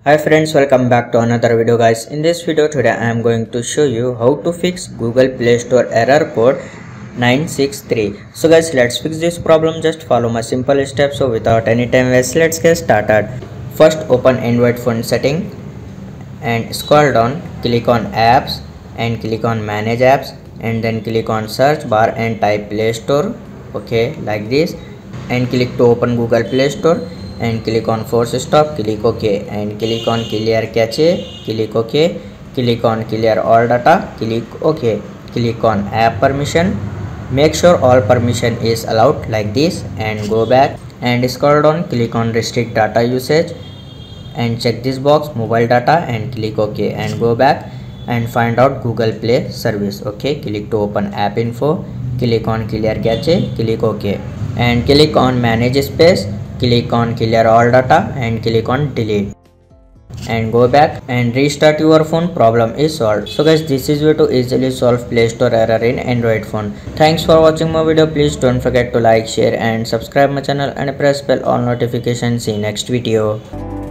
Hi friends, welcome back to another video guys. In this video today I am going to show you how to fix Google Play Store error code 963. So guys, let's fix this problem. Just follow my simple steps. So without any time waste, let's get started. First open Android phone setting and scroll down, click on apps and click on manage apps and then click on search bar and type Play Store. Okay, like this, and click to open Google Play Store and click on force stop, click OK and click on clear cache, click OK, click on clear all data, click OK, click on app permission, make sure all permission is allowed like this and go back and scroll down, click on restrict data usage and check this box mobile data and click OK and go back and find out Google Play service. Okay, click to open app info, click on clear cache, click OK and click on manage space, click on clear all data and click on delete and go back and restart your phone. Problem is solved. So guys, this is way to easily solve Play Store error in Android phone. Thanks for watching my video. Please don't forget to like, share and subscribe my channel and press bell on notification. See you next video.